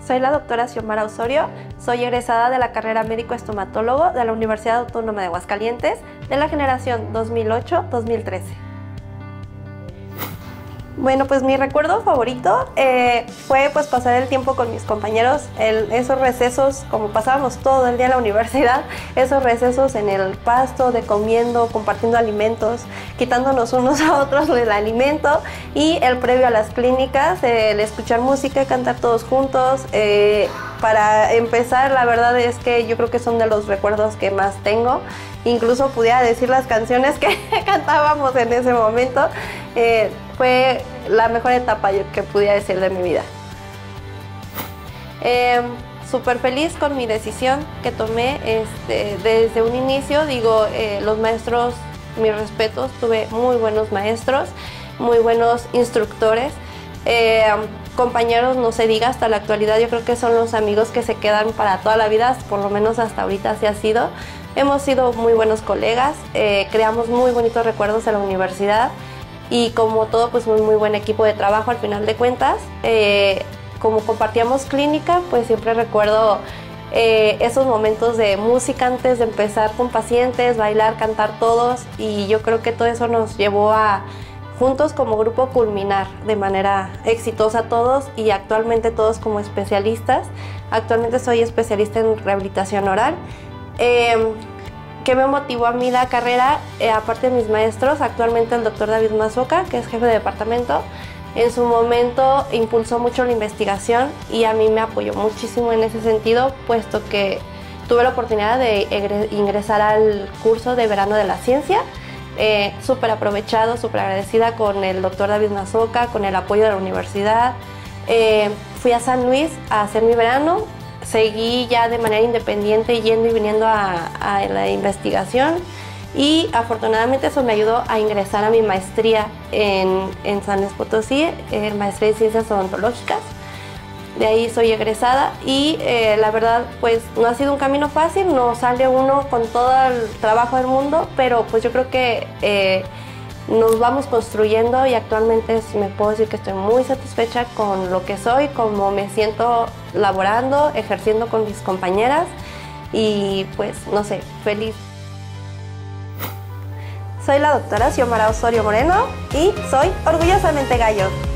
Soy la doctora Xiomara Osorio, soy egresada de la carrera médico-estomatólogo de la Universidad Autónoma de Aguascalientes de la generación 2008-2013. Bueno, pues mi recuerdo favorito fue pues pasar el tiempo con mis compañeros, esos recesos, como pasábamos todo el día en la universidad, esos recesos en el pasto, de comiendo, compartiendo alimentos, quitándonos unos a otros el alimento, y el previo a las clínicas, el escuchar música, cantar todos juntos. Para empezar, la verdad es que yo creo que son de los recuerdos que más tengo. Incluso pudiera decir las canciones que cantábamos en ese momento. Fue la mejor etapa que pudiera decir de mi vida. Súper feliz con mi decisión que tomé desde un inicio. Digo, los maestros, mis respetos, tuve muy buenos maestros, muy buenos instructores. Compañeros, no se diga, hasta la actualidad yo creo que son los amigos que se quedan para toda la vida, por lo menos hasta ahorita así ha sido. Hemos sido muy buenos colegas, creamos muy bonitos recuerdos en la universidad y como todo, pues un muy buen equipo de trabajo al final de cuentas. Como compartíamos clínica, pues siempre recuerdo esos momentos de música antes de empezar con pacientes, bailar, cantar todos, y yo creo que todo eso nos llevó a juntos como grupo culminar de manera exitosa todos, y actualmente todos como especialistas. Actualmente soy especialista en rehabilitación oral. ¿Qué me motivó a mí la carrera? Aparte de mis maestros, actualmente el doctor David Mazuca, que es jefe de departamento, en su momento impulsó mucho la investigación y a mí me apoyó muchísimo en ese sentido, puesto que tuve la oportunidad de ingresar al curso de verano de la ciencia. Súper aprovechado, súper agradecida con el doctor David Mazuca, con el apoyo de la universidad. Fui a San Luis a hacer mi verano, seguí ya de manera independiente yendo y viniendo a la investigación, y afortunadamente eso me ayudó a ingresar a mi maestría en San Luis Potosí, maestría en ciencias odontológicas. De ahí soy egresada y la verdad pues no ha sido un camino fácil, no sale uno con todo el trabajo del mundo, pero pues yo creo que nos vamos construyendo, y actualmente me puedo decir que estoy muy satisfecha con lo que soy, como me siento laborando, ejerciendo con mis compañeras, y pues no sé, feliz. Soy la doctora Xiomara Osorio Moreno y soy orgullosamente gallo.